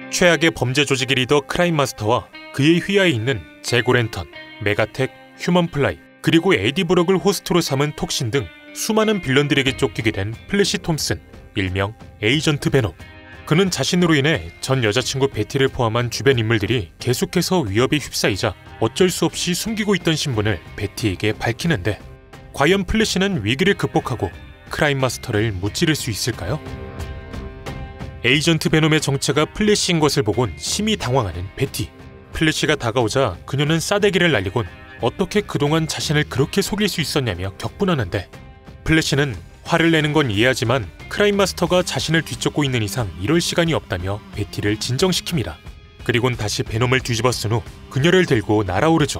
최악의 범죄 조직의 리더 크라임마스터와 그의 휘하에 있는 재고랜턴, 메가텍, 휴먼플라이, 그리고 에디 브록을 호스트로 삼은 톡신 등 수많은 빌런들에게 쫓기게 된 플래시 톰슨, 일명 에이전트 베놈. 그는 자신으로 인해 전 여자친구 베티를 포함한 주변 인물들이 계속해서 위협에 휩싸이자 어쩔 수 없이 숨기고 있던 신분을 베티에게 밝히는데, 과연 플래시는 위기를 극복하고 크라임마스터를 무찌를 수 있을까요? 에이전트 베놈의 정체가 플래시인 것을 보곤 심히 당황하는 베티. 플래시가 다가오자 그녀는 싸대기를 날리곤 어떻게 그동안 자신을 그렇게 속일 수 있었냐며 격분하는데, 플래시는 화를 내는 건 이해하지만 크라임마스터가 자신을 뒤쫓고 있는 이상 이럴 시간이 없다며 베티를 진정시킵니다. 그리곤 다시 베놈을 뒤집어 쓴 후 그녀를 들고 날아오르죠.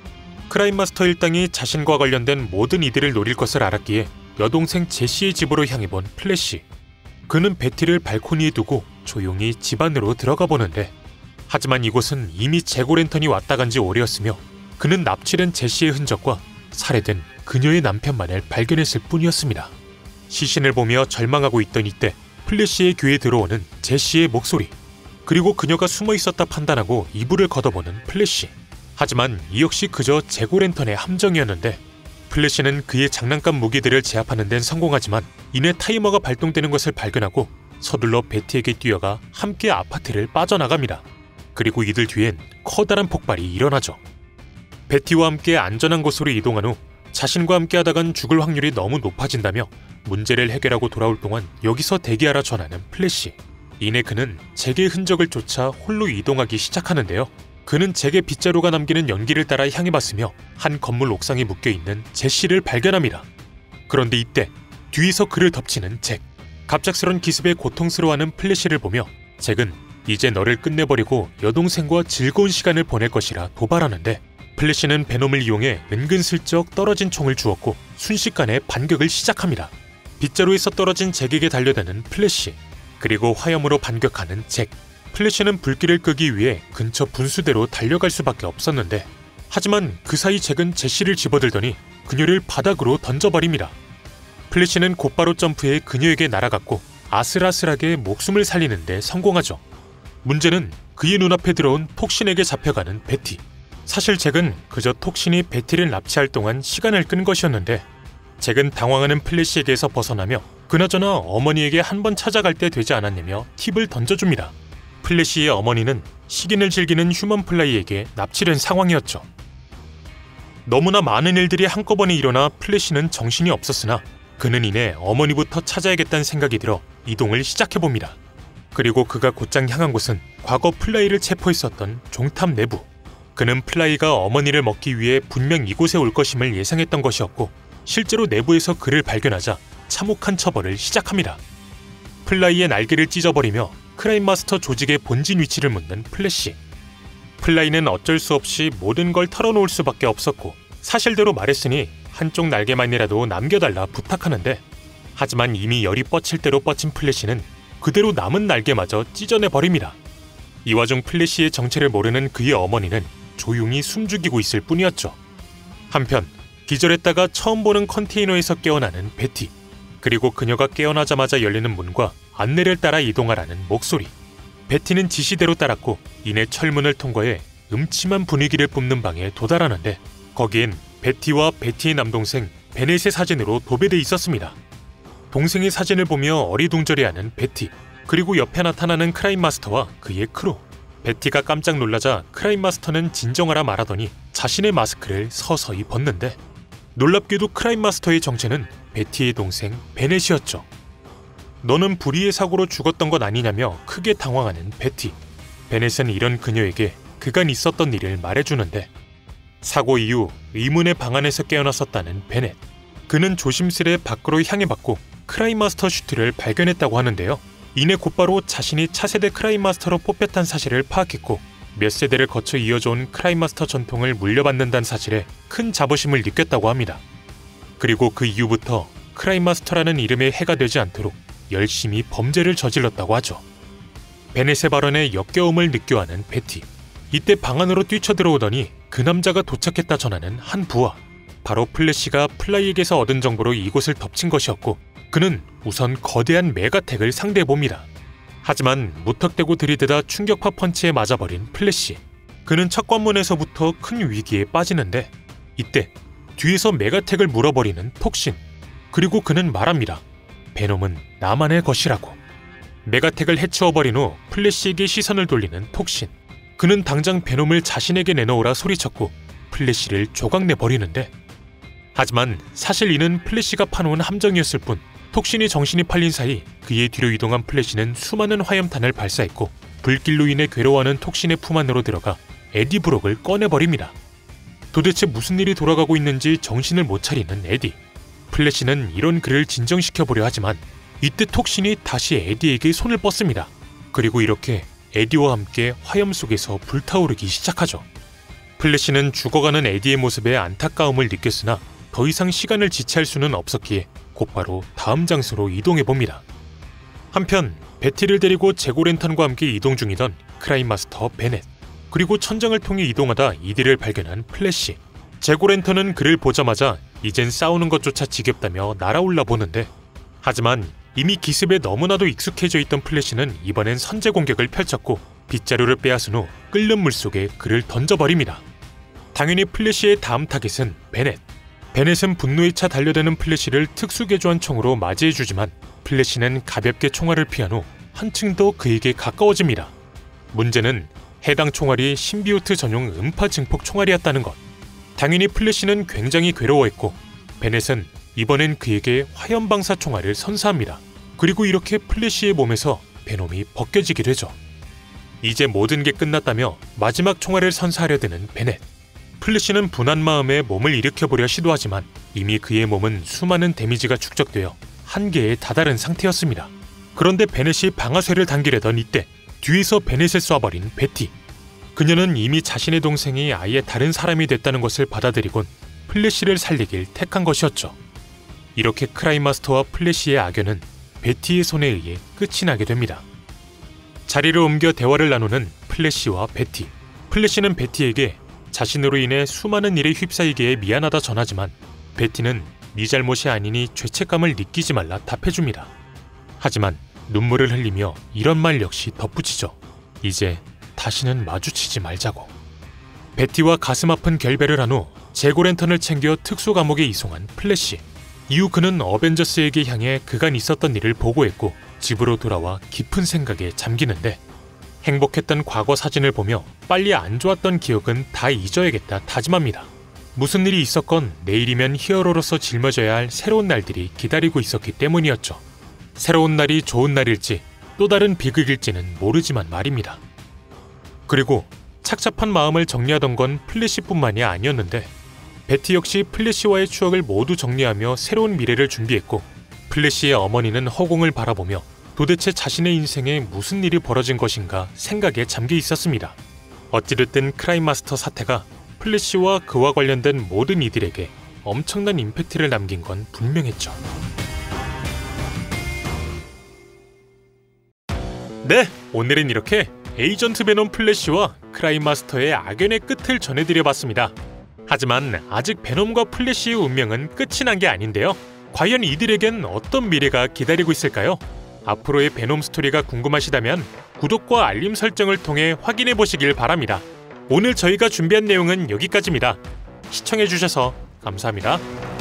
크라임마스터 일당이 자신과 관련된 모든 이들을 노릴 것을 알았기에 여동생 제시의 집으로 향해본 플래시. 그는 베티를 발코니에 두고 조용히 집 안으로 들어가 보는데, 하지만 이곳은 이미 재고랜턴이 왔다 간 지 오래였으며 그는 납치된 제시의 흔적과 살해된 그녀의 남편만을 발견했을 뿐이었습니다. 시신을 보며 절망하고 있던 이때 플래시의 귀에 들어오는 제시의 목소리, 그리고 그녀가 숨어 있었다 판단하고 이불을 걷어보는 플래시. 하지만 이 역시 그저 재고랜턴의 함정이었는데, 플래시는 그의 장난감 무기들을 제압하는 데는 성공하지만 이내 타이머가 발동되는 것을 발견하고 서둘러 베티에게 뛰어가 함께 아파트를 빠져나갑니다. 그리고 이들 뒤엔 커다란 폭발이 일어나죠. 베티와 함께 안전한 곳으로 이동한 후 자신과 함께 하다간 죽을 확률이 너무 높아진다며 문제를 해결하고 돌아올 동안 여기서 대기하라 전하는 플래시. 이내 그는 잭의 흔적을 쫓아 홀로 이동하기 시작하는데요. 그는 잭의 빗자루가 남기는 연기를 따라 향해봤으며 한 건물 옥상에 묶여있는 제시를 발견합니다. 그런데 이때 뒤에서 그를 덮치는 잭. 갑작스런 기습에 고통스러워하는 플래시를 보며 잭은 이제 너를 끝내버리고 여동생과 즐거운 시간을 보낼 것이라 도발하는데, 플래시는 베놈을 이용해 은근슬쩍 떨어진 총을 주었고 순식간에 반격을 시작합니다. 빗자루에서 떨어진 잭에게 달려드는 플래시, 그리고 화염으로 반격하는 잭. 플래시는 불길을 끄기 위해 근처 분수대로 달려갈 수밖에 없었는데, 하지만 그 사이 잭은 제시를 집어들더니 그녀를 바닥으로 던져버립니다. 플래시는 곧바로 점프해 그녀에게 날아갔고 아슬아슬하게 목숨을 살리는 데 성공하죠. 문제는 그의 눈앞에 들어온 톡신에게 잡혀가는 베티. 사실 잭은 그저 톡신이 베티를 납치할 동안 시간을 끈 것이었는데, 잭은 당황하는 플래시에게서 벗어나며 그나저나 어머니에게 한 번 찾아갈 때 되지 않았냐며 팁을 던져줍니다. 플래시의 어머니는 식인을 즐기는 휴먼플라이에게 납치된 상황이었죠. 너무나 많은 일들이 한꺼번에 일어나 플래시는 정신이 없었으나 그는 이내 어머니부터 찾아야겠다는 생각이 들어 이동을 시작해봅니다. 그리고 그가 곧장 향한 곳은 과거 플라이를 체포했었던 종탑 내부. 그는 플라이가 어머니를 먹기 위해 분명 이곳에 올 것임을 예상했던 것이었고, 실제로 내부에서 그를 발견하자 참혹한 처벌을 시작합니다. 플라이의 날개를 찢어버리며 크라임마스터 조직의 본진 위치를 묻는 플래시. 플라이는 어쩔 수 없이 모든 걸 털어놓을 수밖에 없었고 사실대로 말했으니 한쪽 날개만이라도 남겨달라 부탁하는데, 하지만 이미 열이 뻗칠 대로 뻗친 플래시는 그대로 남은 날개마저 찢어내버립니다. 이 와중 플래시의 정체를 모르는 그의 어머니는 조용히 숨죽이고 있을 뿐이었죠. 한편 기절했다가 처음 보는 컨테이너에서 깨어나는 베티, 그리고 그녀가 깨어나자마자 열리는 문과 안내를 따라 이동하라는 목소리. 베티는 지시대로 따랐고 이내 철문을 통과해 음침한 분위기를 뿜는 방에 도달하는데, 거기엔 베티와 베티의 남동생 베넷의 사진으로 도배돼 있었습니다. 동생의 사진을 보며 어리둥절해하는 베티, 그리고 옆에 나타나는 크라임마스터와 그의 크루. 베티가 깜짝 놀라자 크라임마스터는 진정하라 말하더니 자신의 마스크를 서서히 벗는데, 놀랍게도 크라임마스터의 정체는 베티의 동생 베넷이었죠. 너는 불의의 사고로 죽었던 것 아니냐며 크게 당황하는 베티. 베넷은 이런 그녀에게 그간 있었던 일을 말해주는데, 사고 이후 의문의 방 안에서 깨어났었다는 베넷. 그는 조심스레 밖으로 향해봤고 크라임마스터 슈트를 발견했다고 하는데요. 이내 곧바로 자신이 차세대 크라임마스터로 뽑혔다는 사실을 파악했고 몇 세대를 거쳐 이어져온 크라임마스터 전통을 물려받는다는 사실에 큰 자부심을 느꼈다고 합니다. 그리고 그 이후부터 크라임마스터라는 이름에 해가 되지 않도록 열심히 범죄를 저질렀다고 하죠. 베넷의 발언에 역겨움을 느껴하는 베티. 이때 방 안으로 뛰쳐들어오더니 그 남자가 도착했다 전하는 한 부하. 바로 플래시가 플라이에게서 얻은 정보로 이곳을 덮친 것이었고, 그는 우선 거대한 메가텍을 상대해봅니다. 하지만 무턱대고 들이대다 충격파 펀치에 맞아버린 플래시. 그는 첫 관문에서부터 큰 위기에 빠지는데 이때 뒤에서 메가텍을 물어버리는 톡신. 그리고 그는 말합니다. 베놈은 나만의 것이라고. 메가텍을 해치워버린 후 플래시에게 시선을 돌리는 톡신. 그는 당장 베놈을 자신에게 내놓으라 소리쳤고 플래시를 조각내버리는데, 하지만 사실 이는 플래시가 파놓은 함정이었을 뿐 톡신이 정신이 팔린 사이 그의 뒤로 이동한 플래시는 수많은 화염탄을 발사했고 불길로 인해 괴로워하는 톡신의 품 안으로 들어가 에디 브록을 꺼내버립니다. 도대체 무슨 일이 돌아가고 있는지 정신을 못 차리는 에디. 플래시는 이런 그를 진정시켜보려 하지만 이때 톡신이 다시 에디에게 손을 뻗습니다. 그리고 이렇게 에디와 함께 화염 속에서 불타오르기 시작하죠. 플래시는 죽어가는 에디의 모습에 안타까움을 느꼈으나 더 이상 시간을 지체할 수는 없었기에 곧바로 다음 장소로 이동해봅니다. 한편 베티를 데리고 제고랜턴과 함께 이동 중이던 크라임 마스터 베넷, 그리고 천장을 통해 이동하다 이디를 발견한 플래시. 제고랜턴은 그를 보자마자 이젠 싸우는 것조차 지겹다며 날아올라 보는데, 하지만 이미 기습에 너무나도 익숙해져 있던 플래시는 이번엔 선제 공격을 펼쳤고 빗자루를 빼앗은 후 끓는 물속에 그를 던져버립니다. 당연히 플래시의 다음 타겟은 베넷. 베넷은 분노에 차 달려드는 플래시를 특수개조한 총으로 맞이해주지만 플래시는 가볍게 총알을 피한 후 한층 더 그에게 가까워집니다. 문제는 해당 총알이 신비오트 전용 음파 증폭 총알이었다는 것. 당연히 플래시는 굉장히 괴로워했고 베넷은 이번엔 그에게 화염방사 총알을 선사합니다. 그리고 이렇게 플래시의 몸에서 베놈이 벗겨지게 되죠. 이제 모든 게 끝났다며 마지막 총알을 선사하려 드는 베넷. 플래시는 분한 마음에 몸을 일으켜보려 시도하지만 이미 그의 몸은 수많은 데미지가 축적되어 한계에 다다른 상태였습니다. 그런데 베넷이 방아쇠를 당기려던 이때 뒤에서 베넷을 쏴버린 베티. 그녀는 이미 자신의 동생이 아예 다른 사람이 됐다는 것을 받아들이곤 플래시를 살리길 택한 것이었죠. 이렇게 크라임 마스터와 플래시의 악연은 베티의 손에 의해 끝이 나게 됩니다. 자리를 옮겨 대화를 나누는 플래시와 베티. 플래시는 베티에게 자신으로 인해 수많은 일에 휩싸이기에 미안하다 전하지만 베티는 네 잘못이 아니니 죄책감을 느끼지 말라 답해줍니다. 하지만 눈물을 흘리며 이런 말 역시 덧붙이죠. 이제 다시는 마주치지 말자고. 베티와 가슴 아픈 결별을 한 후 제고랜턴을 챙겨 특수 감옥에 이송한 플래시. 이후 그는 어벤져스에게 향해 그간 있었던 일을 보고했고 집으로 돌아와 깊은 생각에 잠기는데, 행복했던 과거 사진을 보며 빨리 안 좋았던 기억은 다 잊어야겠다 다짐합니다. 무슨 일이 있었건 내일이면 히어로로서 짊어져야 할 새로운 날들이 기다리고 있었기 때문이었죠. 새로운 날이 좋은 날일지 또 다른 비극일지는 모르지만 말입니다. 그리고 착잡한 마음을 정리하던 건 플래시뿐만이 아니었는데 베티 역시 플래시와의 추억을 모두 정리하며 새로운 미래를 준비했고, 플래시의 어머니는 허공을 바라보며 도대체 자신의 인생에 무슨 일이 벌어진 것인가 생각에 잠겨 있었습니다. 어찌됐든 크라임 마스터 사태가 플래시와 그와 관련된 모든 이들에게 엄청난 임팩트를 남긴 건 분명했죠. 네, 오늘은 이렇게 에이전트 베놈 플래시와 크라임 마스터의 악연의 끝을 전해드려봤습니다. 하지만 아직 베놈과 플래시의 운명은 끝이 난 게 아닌데요. 과연 이들에겐 어떤 미래가 기다리고 있을까요? 앞으로의 베놈 스토리가 궁금하시다면 구독과 알림 설정을 통해 확인해보시길 바랍니다. 오늘 저희가 준비한 내용은 여기까지입니다. 시청해주셔서 감사합니다.